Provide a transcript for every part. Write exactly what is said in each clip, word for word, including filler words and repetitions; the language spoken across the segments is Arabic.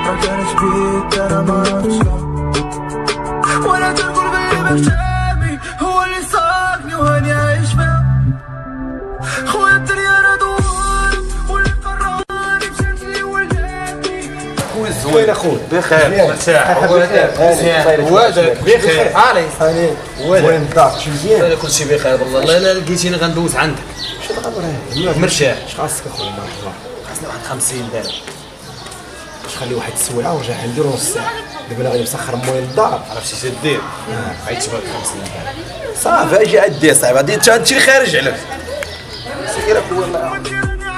ما كانش بيك انا ما نعرفش ولا تقول غير برشامي هو اللي صاقني وهاني عايش فيها خويا الدنيا راه دوار واللي قراني مشات لي ولاتني خويا الزوين اخويا بخير مرتاح مزيان وادك بخير عالي وين الدار شي مزيان انا كلشي بخير والله لا لا لقيتيني غندوز عندك شنو غنبغي مرتاح اش خاصك اخويا ما الله خاصني واحد خمسين درهم باش خلي واحد السويعه ورجع نديرو نص ساعه دابا انا غادي مسخر موين الدار عرفتي اش دير غيتبغى خمسين درهم صافي اجي عدي صاحبي غادي انت هادشي اللي خارج عليك سير اخويا الله يعاونك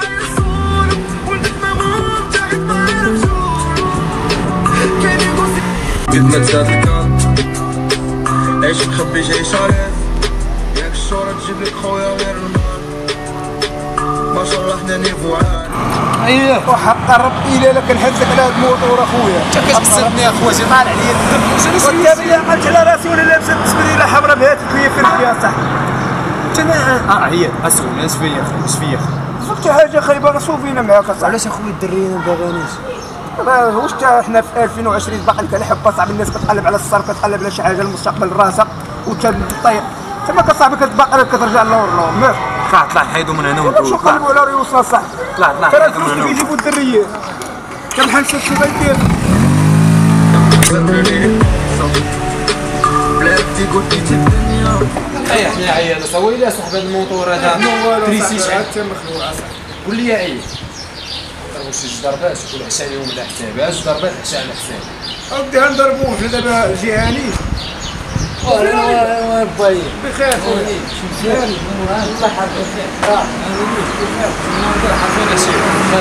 قد ما تزاد الكات عيش بحبي جاي شارد ياك الشهرة تجيب لك خويا غير المال ما شاء الله حنا نيفو عال اييه وحق ربي الا لك نحبسك على هاد الموتور اخويا انت كتقصدني اخويا زي طالع عليا الدم وانت بلي عقلت على راسي ولا لابسه التسبيله حمراء بهات كيف يا صاحبي اه هي اسوي اش فيا اش فيا شفت حاجه خايبه شوف فينا معاك اصاحبي علاش اخويا الدريين ما باغينيش واش تا حنا في ألفين وعشرين باقي لك الحبه صاحبي الناس كتقلب على الصرف كتقلب على شي حاجه المستقبل راسك وانت طيب تما كصاحبي كتبقى كترجع لور لور ماك طلع طلع حيدو من هنا نمشيو نقلبوا على ريوسنا صاحبي طلع طلع ترى الفلوس اللي كيجيبوا الدريين كنحل شي شي غيدير بلاتي قلت لي الدنيا اي حنا عيانا سوي لي صاحب الموتور هذا تريسيش حتى مخلوع اصاحبي قول لي عيا واش جوج ضربات كل حساب يوم على حسابي جوج ضربات حتى على حسابي اودي غنضربوه حنا دابا جيهاني واه باي بخير خويا مزيان الله يحفظك بخير اه انا حافظنا شي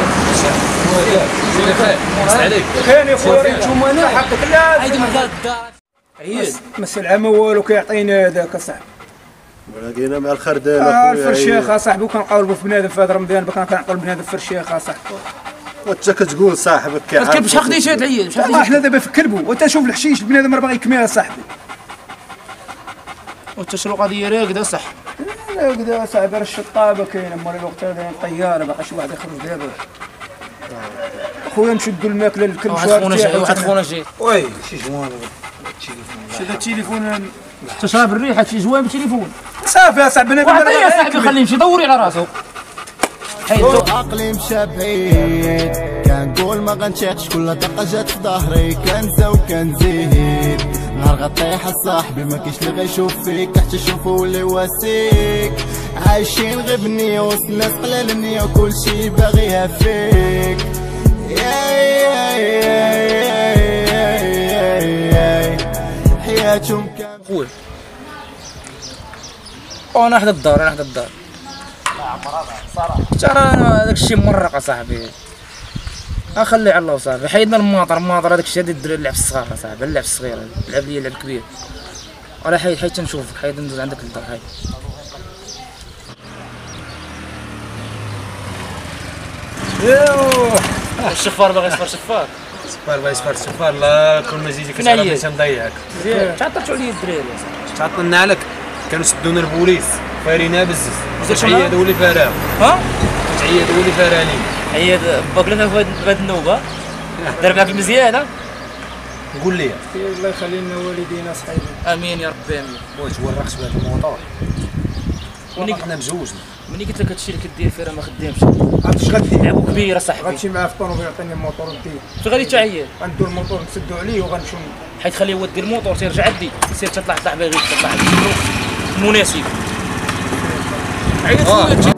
بخير بخير عليك كاين يا خويا نتوما انا حقك لا عيد من الدار عيد مسا العام والو كيعطينا هذاك اصاحبي لقينا مع الخردان اه اخويا الفرشيخ اصاحبي وكنقاولبو في بنادم في هذا رمضان باقي كنعطيو لبنادم فرشيخ اصاحبي وانت كتقول صاحبك كيعرف كيف شحال خديتي هاد العيد شحال والله حنا دابا في كلبو وانت شوف الحشيش البنادم راه باغي يكمل اصاحبي وانت شنو قضيه راكده صح لا كدا صاحبي راه الشطابه كاينه موري الوقت هذا الطياره باقي شي واحد يخرج دابا خويا نشدو الماكله للكلب واحد خونا جاي واحد خونا جاي وي شي جوان شي ذا التليفون تشرب الريحه شي زوين بالتليفون صافي اصاحبي انا واحد يا صاحبي خليه يمشي دوري على راسو عقلي مشى بعيد كنقول ما غنشيخش كل دقه جات في ظهري كنزا وكنزيد نهار غطيح صاحبي ما كاينش اللي غيشوف فيك حتى شوفو اللي واسيك عايشين غير بالنية وسط الناس قلال النية وكلشي باغيها فيك يا يا يا يا حياتهم كاملة خويا وانا حدا الدار انا حدا الدار ترى انا داك الشيء مرق اصاحبي اخلي على الله صاحبي حيدنا الماطر الماطر هذاك الشيء هذا اللعب الصغار اصاحبي اللعب الصغير لعب لي لعب كبير ولا حيد حيد تنشوفك حيد ندوز عندك للدار حيد ايوا الشفار باغي يصفر شفار صفار باغي يصفر صفار لا كل ما جيتي فين هي؟ كتعرف نضيعك مزيان تعطلتوا عليا الدراري تعطلنا عليك كانوا سدونا البوليس فارينا بزز شنو؟ تعيد ولي فاراه ها تعيد ولي فاراني عياد باك لنا في هاد النوبه دار معاك المزيانه قول لي الله يخلي لنا والدينا صحيبي امين يا ربي امين بغيت تورقش بهذا الموطور مني حنا مزوجنا مني قلت لك هادشي اللي كدير فيه راه ما خدامش عرفتي اش غدير لعبو كبير اصاحبي غنمشي معاه في الطونوبيل يعطيني الموتور ندير فين غادي تعيد غندو الموتور نسدو عليه وغنمشيو حيت خليه هو دير الموتور تيرجع عدي سير تطلع طلع باغي تطلع مناسب عيط خويا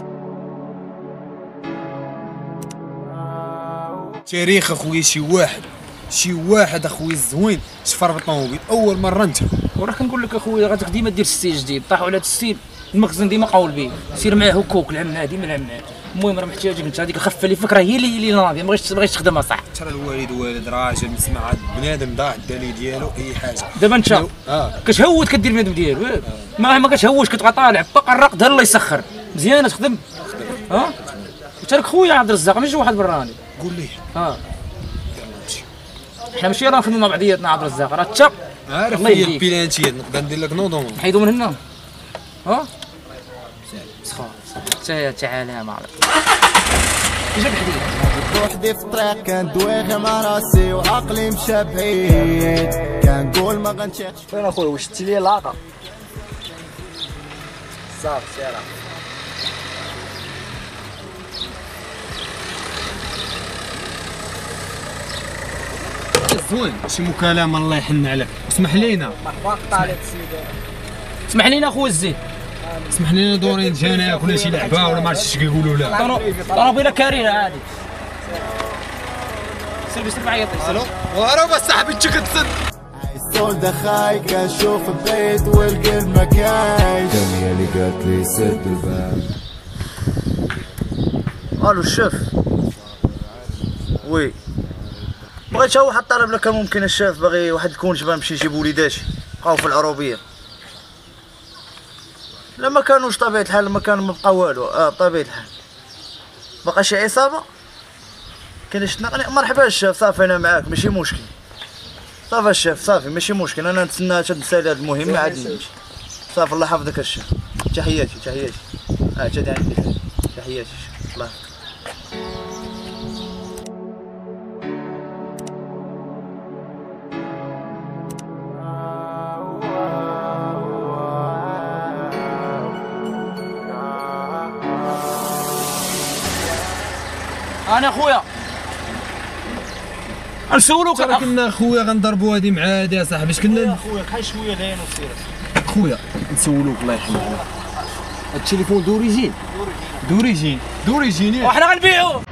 تاريخ اخويا شي واحد شي واحد اخويا الزوين شفر بالطوموبيل اول مره انت وراه كنقول لك اخويا غادي ديما دير ستيل جديد طاحوا على هذا الستيل المخزن ديما قاول به سير معاه هكوك العمها ديما العمها المهم راه محتاجك انت هذيك الخفه اللي فيك راه هي اللي اللي ناضيه ما بغيتش ما بغيتش تخدمها صح ترى الوالد والد راجل مسمع هاد بنادم ضاع الدليل ديالو اي حاجه دابا انت اه كتهود كدير بنادم ديالو ما ما كتهوش كتبقى طالع باقي الرقد الله يسخر مزيانه تخدم ها وترك خويا عبد الرزاق ماشي واحد براني قول لي ها حنا ماشي راه نخدموا مع بعضياتنا عبد الرزاق راه انت عارف الله هي يهديك. البيلانتيات نقدر ندير لك نوضون نحيدو من هنا ها سخار تعال تعال يا معرف جاب حديد بوحدي في الطريق كندوي مع راسي وعقلي مشى بعيد كنقول ما غنشيخش. فين اخويا واش شتي لي لاقه صافي سير زوين شي مكالمه الله يحن عليك. اسمح لينا مرحبا طالب السيده. اسمح لينا اخويا الزين. اسمح لينا دورين جناك ولا شي لعبه ولا ما عرفتش اش كيقولوا لا. طرابيله كارينه عادي. سير سير معايا. الو ورا بس صاحبي انت كتسد. الصول دخاي كنشوف بعيد والقلب ما كاينش. دنيا اللي قالت لي سد الباب. الو الشيف. وي بغيت واحد الطلب لك ممكن الشيف باغي واحد الكونج باغي يجيب وليداتي بقاو في العروبيه. لا ما كانوش طبيعة الحال ما كان ما بقى والو. اه بطبيعة الحال بقى شي عصابة كاين شي نقني. مرحبا الشيف صافي انا معاك ماشي مشكل. صافي الشيف صافي ماشي مشكل انا نتسنى تنسالي هاد المهمة عاد نمشي. صافي الله يحفظك الشيف. تحياتي تحياتي. اه جا عندي تحياتي الله يحفظك. انا اخويا نسولوك ترى كنا خويا غنضربوا هادي مع هادي يا صاحبي. اش كنا اخويا بحال شويه لين وسير. خويا نسولوك الله يحفظك. هاد التليفون دوريجين دوريجين دوريجين وحنا غنبيعوه.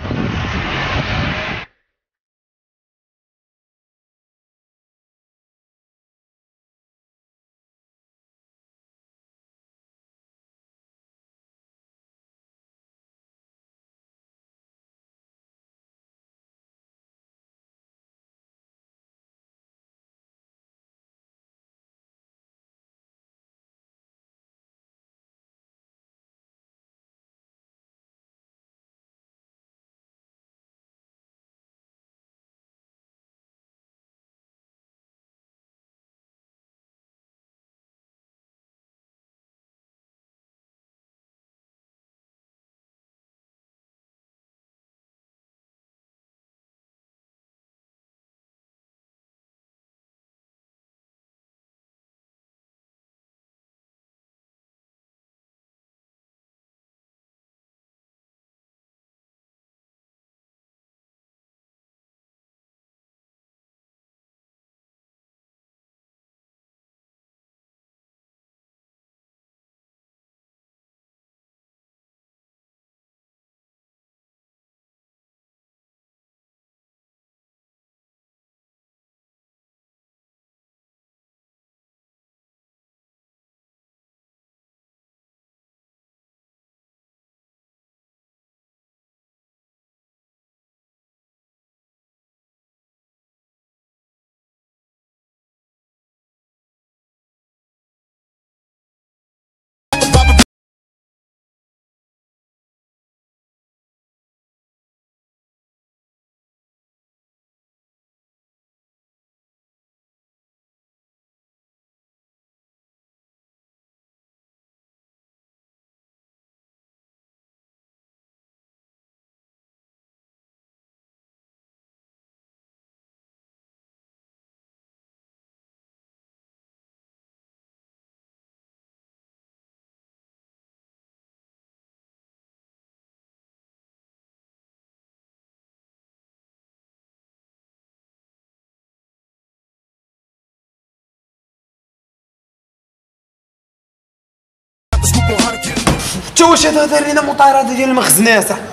انت واش هذا داير لينا مطارده ديال المخزنه يا صاحبي؟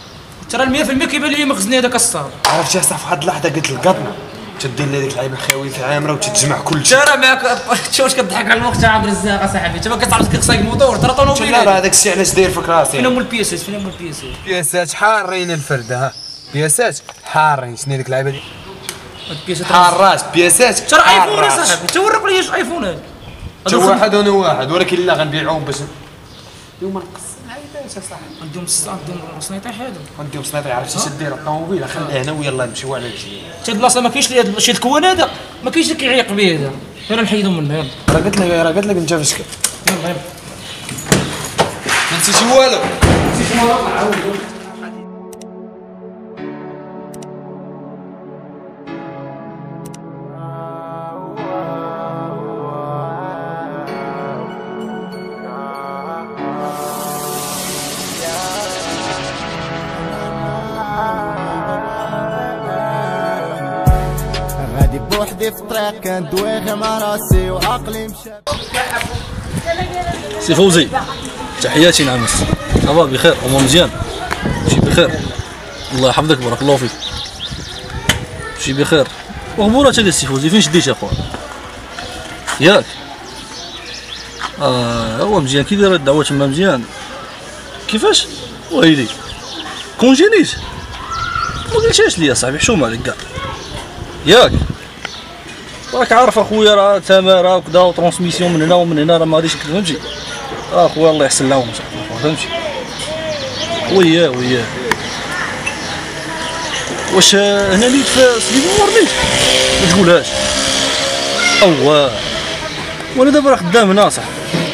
ترى مية في المية كيبان لي مخزني هذاك الصاد. عرفتي يا صاحبي واحد اللحظه قلت القطن تدير لي ديك اللعيبه الخاويه في عامره وتتجمع كل شيء. ترى معاك شو واش كضحك على الوقت عبد الرزاق اصاحبي. انت ما كتعرفش كيف صايب الموتور ترى طونوبيل. لا راه داك الشيء علاش داير فيك راسي. فين هما البياسات فين هما البياسات؟ بياسات حارين الفرده ها بياسات حارين. شنو ديك اللعيبه دي؟ البياسات حارات بياسات ترى ايفون اصاحبي. انت ورق لي اش ايفون هذا. انت واحد وانا واحد ولكن لا غنبيعوهم باش اليوم نقص العيبات يا صاحبي. عندهم عندهم سنيطيح هذا. عندهم سنيطي عرفتي اش دير الطوموبيل خليه هنا ويلا نمشيو على الجي. حتى البلاصه ما كاينش لي شي الكوان هذا ما كاينش اللي كيعيق به هذا. يلا نحيدو منه يلا. راه قلت لك راه قلت لك انت فاش كنت يلا يلا ما نسيتي والو. نسيت والو. غادي بوحدي في الطريق كندوي غير مع راسي وعقلي مشى. سي فوزي تحياتي نعمس، صافا بخير وما مزيان ماشي بخير، الله يحفظك بارك الله فيك ماشي بخير. وخبورات ديال سي فوزي فين شديت اخويا ياك؟ اه هو مزيان كي داير الدعوه تما مزيان كيفاش؟ ويلي كونجينيت ما قلتهاش ليا صاحبي حشومه عليك كاع ياك؟ راك عارف اخويا راه تماره وكذا وترونسميسيون من هنا ومن هنا راه ما غاديش فهمتي. اه خويا الله يحسن لهم فهمتي. وياه وياه واش هنا نيت في سليم ورنيت ما تقولهاش اواه وانا دابا راه خدام هنا صاحبي.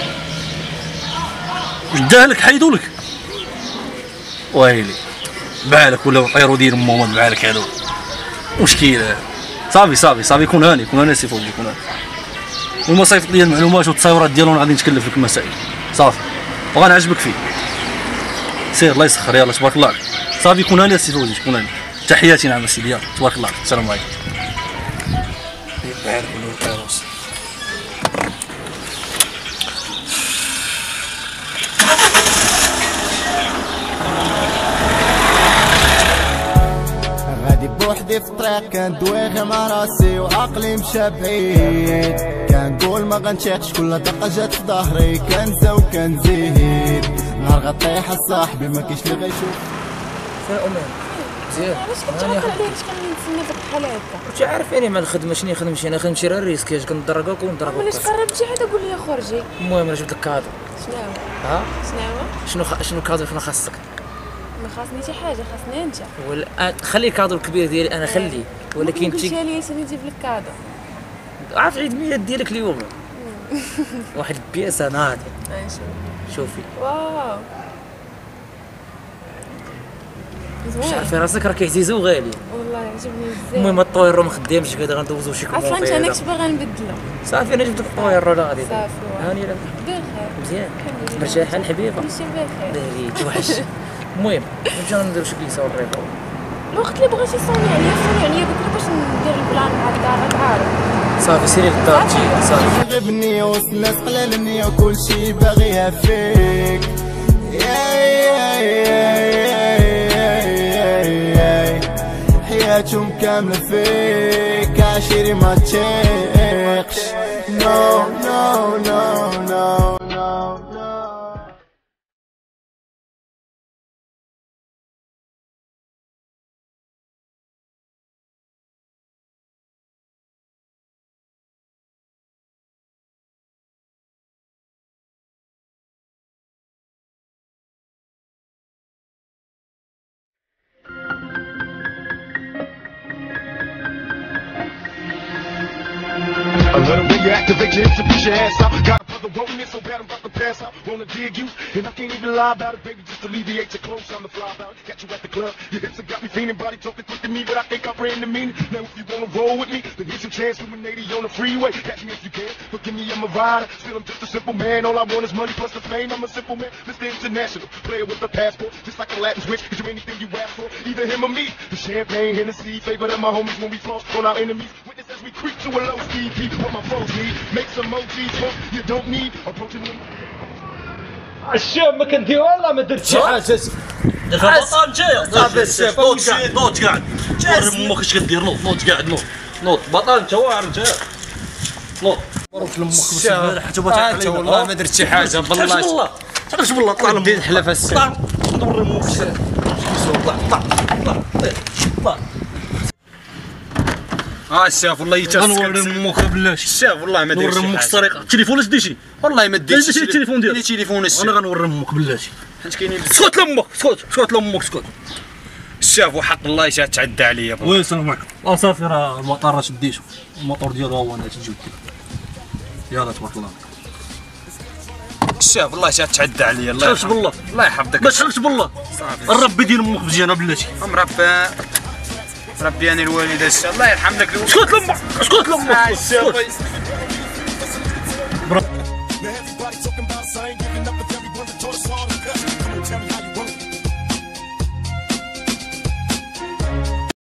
واش داه لك حيدو لك ويلي بعالك ولا طيرو ديال ماما بعالك هذا مشكله. صافي صافي صافي كون هاني كون هاني سي فوزي كون هاني. المصايفط ديال المعلومات والتصاورات ديالهم غادي نتكلف لك المسائل صافي وغنعجبك فيه. سير الله يسخر يلاه تبارك الله عليك. صافي كون هاني سي فوزي كون هاني. تحياتي نعم سيدي يلاه تبارك الله عليك. السلام عليكم. بعالك ولا طيروس بوحدي في الطريق كندوي غير مع راسي وعقلي مشى بعيد. كنقول ما غنشيخش كل دقه جات في ظهري كنزا وكنزيد. نهار غطيح صاحبي ما كاينش اللي غيشوف. فين امين مزيان؟ علاش كنتعرف عليك كنتسنى في الحالة هكا؟ كنت عارف يعني مع الخدمه شنو نخدم انا خدمتي راه الريسكاج كندركاك وندركاك. علاش قربتي عاد قول لي خرجي. المهم انا جبت لك كادو. شنو هو؟ ها؟ شنو هو؟ شنو خ... شنو كادو شنو خاصك؟ ما خاصني شي حاجه خاصني انت. ولا خلي الكادو الكبير ديالي انا خليه ولكن انت قلتي لي شنو نجيب لك كادو. عارف عيد ميلاد ديالك اليوم واحد البياسه ناضيه نشوف شوفي واو مش عارفه راسك راك عزيزه وغاليه والله عجبني بزاف. المهم الطويرو ما خدامش كذا غندوزو شي كومون اصلا انت انا كنت باغا نبدلو. صافي انا جبت لك الطويرو لا غادي صافي هاني لك بخير مزيان مرتاحه الحبيبه كلشي بخير دايري توحش. المهم نمشيو نديرو شي كيسه ونريحو. الوقت اللي بغيتي صوني عليا صوني عليا بكري باش ندير البلان مع الدار راك عارف. صافي سيري للدار تجي صافي. غبني وسط الناس قلال النية وكلشي باغيها فيك. حياتهم كاملة فيك عشيري ما تشيقش. نو نو نو نو نو I let him reactivate your hips and push your ass out. Got a brother wanting it so bad I'm about to pass out. Wanna dig you, and I can't even lie about it, baby. Just alleviate your clothes, I'm the fly about it. Got you at the club, your hips have got me feeling. Body talking quick to me, but I think I ran the meaning. Now if you wanna roll with me, then here's your chance. With eighty on the freeway, catch me if you can. Forgive me, I'm a rider. Still, I'm just a simple man. All I want is money plus the fame. I'm a simple man, Mister International, player with a passport, just like a Latin switch. Cause you anything you ask for, either him or me. The champagne, Hennessy, favor than my homies when we floss on our enemies. Witness as we creep to a low speed, beat what my foes need. Make some O Gs, folks you don't need. Approaching them. الشام ما كندير والله ما درت شي حاجه. دابا بطال نتايا صافي الشيف نوض شي نوض قاعد وري امك اش كدير نوض نوض قاعد نوض نوض بطال انت واعر نتايا نوض مبروك لامك بس حتى بغات والله ما درت شي حاجه بالله. والله تعرفش بالله طلع لامك ندير حلف السيف نوري امك طلع طلع طلع طلع اه الشاف والله يتسكت. غنوري امك بلاش الشاف والله ما درت شي نوري امك حاجه. الطريقه التليفون اش ديتي والله ما ديتش ديتي التليفون ديالك. التليفون الشاف انا غنوري امك بلاتي حيت كاينين سكت لامك سكت سكت لامك سكت. الشاف وحق الله اش تعدى عليا. وي السلام عليكم. اه صافي راه المطار راه شديتو الموتور ديالو هو انا تجي يلاه تبارك الله. الشاف والله اش تعدى عليا. الله تحلفش بالله الله يحفظك. ما تحلفش بالله. الربي ديال امك مزيانه بلاتي. مربى ربي انا الوالده الشاف الله يرحم لك. اسكت لامك اسكت لامك Now everybody talking about us, I ain't giving up a